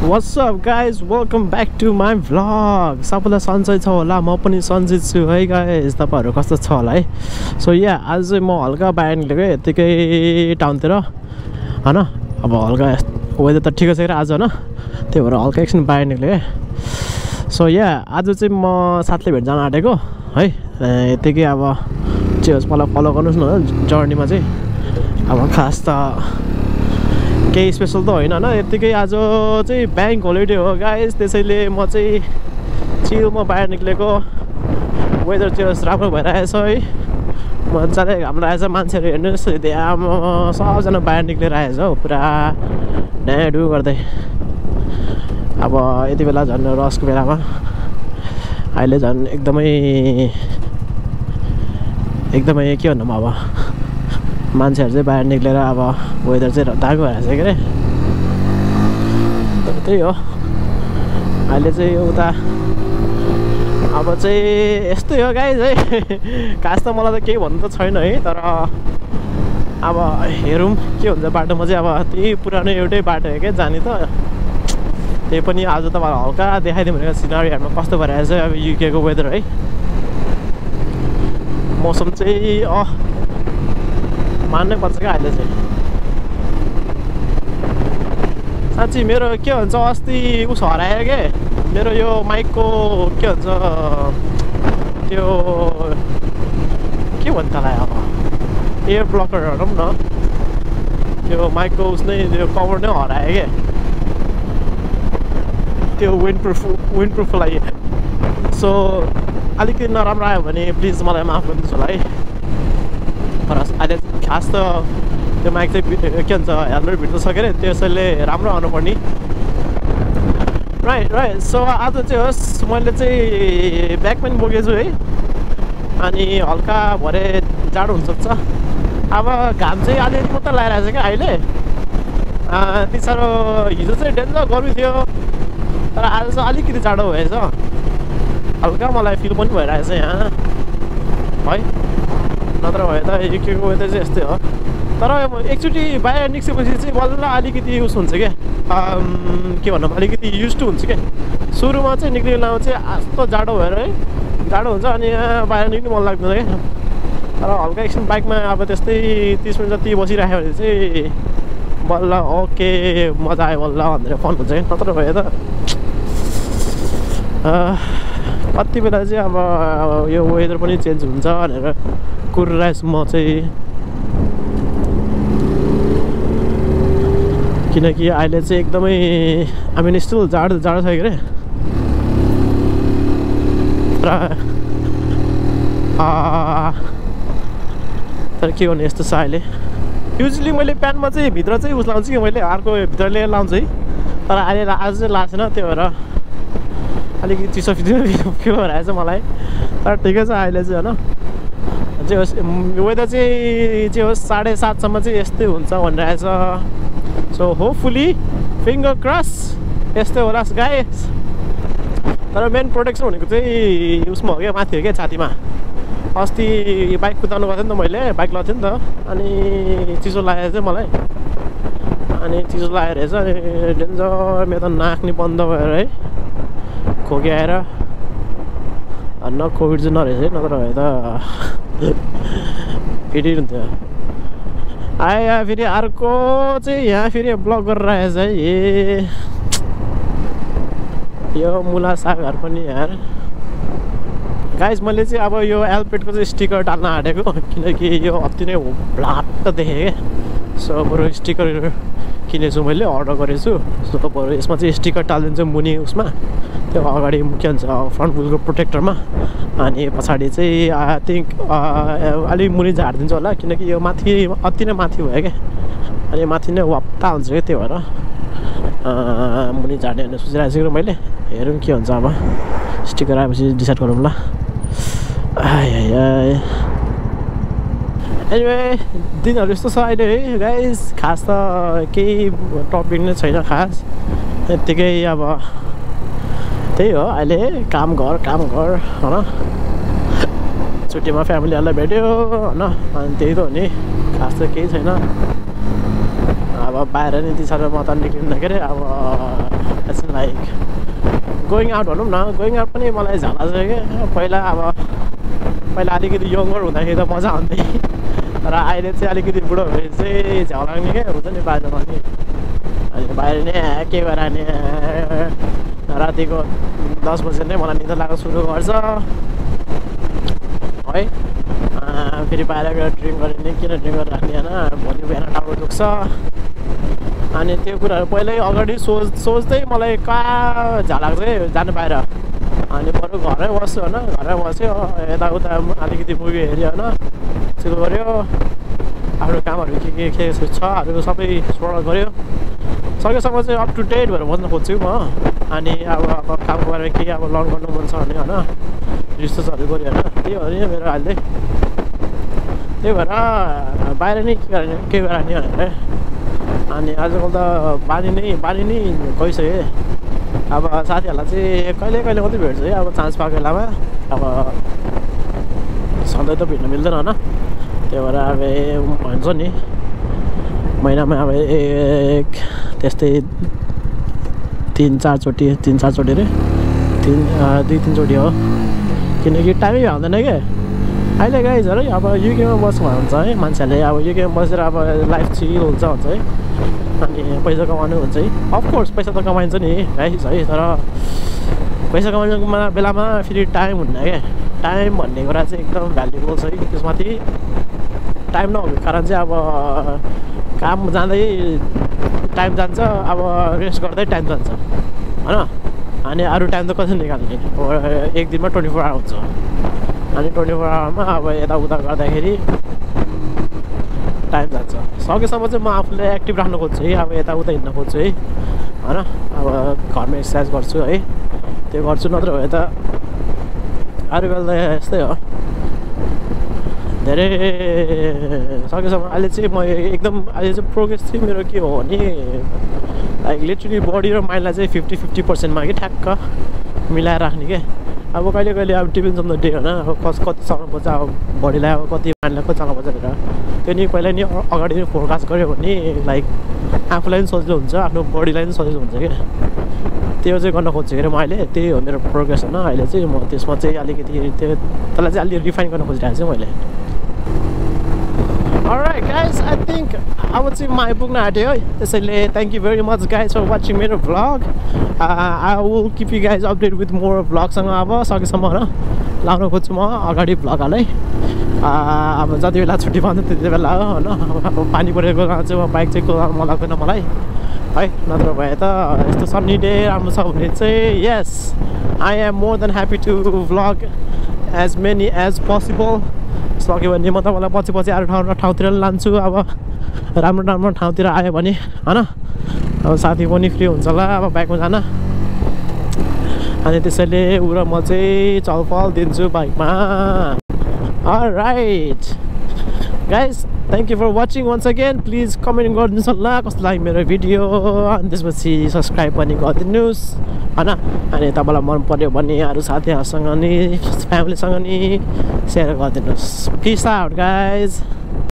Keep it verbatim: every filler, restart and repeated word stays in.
What's up guys, welcome back to my vlog. सबैलाई सन्चै छ होला, म पनि सन्चै छु है गाइस। तपाईहरु कस्तो छ होला है? सो या आज चाहिँ म हल्का बाहिर निक्लेको यतिकै टाउनतिर हैन। अब हल्का वेदर त ठिकै छ के आज हैन, त्यही भएर हल्का एकछिन बाहिर निक्ले है। सो या आज चाहिँ म साथले भेट जान आँटेको है, यतिकै अब चाहिँ मलाई फलो गर्नुस् न जर्नीमा चाहिँ। अब खास त केही स्पेशल त होइन हैन, यतिकै आज चाहिँ ब्याङ्क होलिडे हो गाइस, त्यसैले म चाहिँ चिलमा बाहिर निक्लेको। वेदर चाहिँ राम्रो भइरहेछ है, मजाले घाम लागेछ। मान्छेहरू हेर्नुहोस् त्यहाँ सबजना बाहिर निक्लेर आएछ हौ, पुरा ड्याडु गर्दै। अब यति बेला झन् रसको बेलामा अहिले झन् एकदमै एकदमै के भन्नु अब मान्छेहरू चाहिँ बाहिर निक्लेर अब वेदर चाहिँ दामी भइरहेछ के अरे। त्यही हो अहिले चाहिँ उता अब चाहिँ यस्तै हो गाइस है। खास त मलाई त केही भन्नु त छैन है, तर अब हेरौँ के हुन्छ बाटोमा चाहिँ। अब त्यही पुरानो एउटै बाटो हो क्या जाने त, त्यही पनि आज तपाईँलाई हल्का देखाइदिउँ भनेको सिनारीहरूमा कस्तो भइरहेछ अब युकेको वेदर है। मौसम चाहिँ अँ मान्नै पर्छ क्या अहिले चाहिँ। साँच्ची मेरो के भन्छ अस्ति उस हरायो के मेरो यो माइकको के भन्छ त्यो के भन्छ तँलाई अब एयर ब्लकर भनौँ न, त्यो माइकको उस नै त्यो कभर नै हरायो क्या, त्यो विन्ड प्रुफ विन्ड प्रुफको लागि। सो अलिकति नराम्रो आयो भने प्लिज मलाई माफ गरिदिनुहोस् होला है। तर अहिले खास त त्यो माइक चाहिँ के भन्छ हेलमेट भित्र सक्यो अरे, त्यसैले राम्रो आउनुपर्ने। राइट राइट सो आज चाहिँ होस् मैले चाहिँ ब्याग पनि बोकेको छु है, अनि हल्का भरे जाडो हुनसक्छ। अब घाम चाहिँ अलिअलि मात्रै लगाइरहेको छ क्या अहिले, त्यति साह्रो हिजो चाहिँ डेन्जर गर्मी थियो, तर आज चाहिँ अलिकति जाडो भएछ हल्का, मलाई फिल पनि भइरहेछ यहाँ है। नत्र भए त युकेको वेदर चाहिँ यस्तै हो। तर एकचोटि बाहिर निस्केपछि चाहिँ बल्ल अलिकति उस हुन्छ क्या, के भनौँ अलिकति युज टु हुन्छ क्या। सुरुमा चाहिँ निक्लिनु बेलामा चाहिँ यस्तो जाडो भएर है जाडो हुन्छ, अनि बाहिर निक्लिनु मन लाग्दैन क्या। तर हल्का एकछिन बाइकमा अब त्यस्तै तिस मिनट जति बसिराख्यो भने चाहिँ बल्ल ओके मजा आयो बल्ल भनेर फन हुन्छ क्या। नत्र भए त कति बेला चाहिँ अब यो वेदर पनि चेन्ज हुन्छ भनेर कुरिरहेछु म चाहिँ, किनकि अहिले चाहिँ एकदमै आई मिन स्टिल जाडो जाडो छ के अरे। तर के गर्ने यस्तो छ अहिले। युजली मैले प्यान्टमा चाहिँ भित्र चाहिँ उस लाउँछु कि मैले अर्को भित्र लिएर लाउँछु है, तर अहिले आज चाहिँ लाएको छैन, त्यो भएर अलिकति चिसो फिल फिल भइरहेछ मलाई। तर ठिकै छ अहिले चाहिँ होइन, चाहिँ होस् वेदर चाहिँ चाहिँ होस् साढे सातसम्म चाहिँ यस्तै हुन्छ भनिरहेछ। सो होपफुली फिङ्गर क्रस यस्तै होला गाइस। तर मेन प्रोटेक्सन भनेको चाहिँ उसमा हो क्या, माथि हो क्या छातीमा। अस्ति बाइक कुदाउनु गएको थिएँ नि त मैले, बाइक लगाएको थिएँ नि त, अनि चिसो लागेको चाहिँ मलाई, अनि चिसो लागेर रहेछ अनि डेन्जर मेरो त नाक नि बन्द भएर है खोकी आएर। न कोभिड चाहिँ नरहेछ है, नत्र भए त फेरि हुन्थ्यो। आयो फेरि अर्को चाहिँ यहाँ फेरि ब्लग गरेर रहेछ है। ए यो मुला सागहरू पनि यार गाइस, मैले चाहिँ अब यो एल्पेटको चाहिँ स्टिकर टाल्न आँटेको, किनकि यो अति नै ब्लाट देखेँ क्या। सो बरु स्टिकर किनेको छु मैले, अर्डर गरेको छु। सो बरु यसमा चाहिँ स्टिकर टालिदिन्छु मुनि उसमा, त्यो अगाडि के भन्छ फ्रन्ट व्हिलको प्रोटेक्टरमा, अनि पछाडि चाहिँ आई थिङ्क अलिक मुनि झारिदिन्छु होला, किनकि यो माथि अति नै माथि भयो क्या, अनि माथि नै वाप्ता हुन्छ क्या, त्यो भएर मुनि झार्ने भनेर सोचिरहेको छु मैले। हेरौँ के हुन्छ, अब स्टिकर आएपछि डिसाइड गरौँ ल। आइ एनिवे दिनहरू यस्तो छ अहिले है गाइस। खास त केही टपिक नै छैन खास, यत्तिकै अब त्यही हो अहिले काम घर काम घर होइन। छुट्टीमा फ्यामिलीहरूलाई भेट्यो होइन, अनि त्यही त हो नि, खास त केही छैन। अब बाहिर नि त्यति साह्रो म त निक्लिन्न के अरे। अब गोइङ आउट भनौँ न गोइङ आउट पनि मलाई झाला छ क्या पहिला अब पहिला अलिकति यङ्गर हुँदाखेरि त मजा आउँथ्यो तर अहिले चाहिँ अलिकति बुढो भए चाहिँ झ्याउ लाग्ने क्या हुन्छ नि बाहिरमा नि अनि बाहिर नै के गरेर नि रातिको दस बजे नै मलाई निद्रा लाग्न सुरु गर्छ है फेरि बाहिर गएर ड्रिङ्क गरेर नि किन ड्रिङ्क गरेर राख्ने होइन भोलि बिहान टाउको दुख्छ अनि त्यो कुराहरू पहिल्यै अगाडि सोच सोच्दै मलाई कहाँ झ्याउ लाग्छ है जानु बाहिर अनि बरु घरै बस्यो होइन घरै बस्यो यताउता अलिकति मुभी हेऱ्यो होइन चिल गऱ्यो आफ्नो कामहरू के के के छहरू सबै सोल्भ गऱ्यो सकेसम्म चाहिँ अप टु डेट भएर बस्न खोज्छु म अनि अब अब कामको बारेमा के अब लर्न गर्नु मन छ भने होइन रिसर्चहरू गऱ्यो होइन त्यही हो नि मेरो अहिले त्यही भएर बाहिर नै के गर्ने के गराउने भनेर अनि आजकल त बानी नै बानी नै गइसक्यो अब साथीहरूलाई चाहिँ कहिले कहिले मात्रै भेट्छु है अब चान्स पाएको बेलामा अब सधैँ त भेट्न मिल्दैन होइन त्यही भएर अब भन्छ नि महिनामा अब एक त्यस्तै तिन चारचोटि तिन चारचोटि अरे तिन दुई तिनचोटि हो किनकि टाइमै भ्याउँदैन क्या अहिले गाइजहरू अब युकेमा बस्नु हुन्छ है मान्छेहरूले अब युकेमा बसेर अब लाइफ चिल हुन्छ भन्छ है अनि पैसा कमाउनु हुन्छ है अफकोर्स पैसा त कमाइन्छ नि गाइज है तर पैसा कमाउने बेलामा फेरि टाइम हुन्न क्या टाइम भन्ने कुरा चाहिँ एकदम भ्यालुएबल छ है त्यसमाथि टाइम नहुनुको कारण चाहिँ अब काम जाँदै टाइम जान्छ अब रेस्ट गर्दै टाइम जान्छ होइन अनि अरू टाइम त कसरी निकाल्ने एक दिनमा ट्वेन्टी फोर आवर हुन्छ अनि ट्वेन्टी फोर आवरमा अब यताउता गर्दाखेरि टाइम जान्छ सकेसम्म चाहिँ म आफूलाई एक्टिभ राख्न खोज्छु है अब यताउता हिँड्न खोज्छु है होइन अब घरमा एक्सर्साइज गर्छु है त्यो गर्छु नत्र भए त अरू बेला त यस्तै हो धेरै सकेसम्म अहिले चाहिँ म एकदम अहिले चाहिँ प्रोग्रेस चाहिँ मेरो के हो भने लाइक लिटरली बडी र माइन्डलाई चाहिँ फिफ्टी फिफ्टी पर्सेन्टमा कि ठ्याक्क मिलाएर राख्ने क्या अब कहिले कहिले अब डिपेन्ड्स अन द डे होइन अब कस कति चलाउनुपर्छ अब बडीलाई अब कति माइन्डलाई कति चलाउनुपर्छ भनेर त्यो नि पहिला नि अगाडि नै फोरकास्ट गऱ्यो भने लाइक आफूलाई पनि सजिलो हुन्छ आफ्नो बडीलाई पनि सजिलो हुन्छ क्या त्यो चाहिँ गर्न खोज्छु अरे म अहिले त्यही हो मेरो प्रोग्रेस होइन अहिले चाहिँ म त्यसमा चाहिँ अलिकति त्यो त्यसलाई चाहिँ अलिक रिफाइन गर्न खोजिरहेको छु मैले Alright guys, I think अब चाहिँ म आइपुग्न आँट्यो है त्यसैले thank you very much guys for watching मेरो vlog I will keep you guys update with more भ्लगसँग अब सकेसम्म होइन लाउन खोज्छु म अगाडि भ्लग हालै अब जति बेला छुट्टी पाउँछ त्यति बेला हो होइन अब पानी परेको चाहिँ म बाइक चाहिँ कुदाउन मन लाग्दैन मलाई है नत्र भए त यस्तो सन्नी डे राम्रो छ भने चाहिँ yes I am more than happy to vlog as many as possible सक्यो भने म तपाईँलाई पछि पछि अरू ठाउँ ठाउँतिर लान्छु अब राम्रो राम्रो ठाउँतिर आयो भने होइन अब साथी पनि फ्री हुन्छ होला अब बाइकमा जान अनि त्यसैले ऊ र म चाहिँ चलफल दिन्छु बाइकमा alright guys thank you for watching once again please comment गरिदिनुहोस् होला कस्तो लाग्यो मेरो भिडियो अनि त्यसपछि सब्सक्राइब पनि गरिदिनुहोस् होइन अनि तपाईँलाई मन पर्यो भने अरू साथीहरूसँग नि फ्यामिलीसँग नि सेयर गरिदिनुहोस् पिस आउट गाइज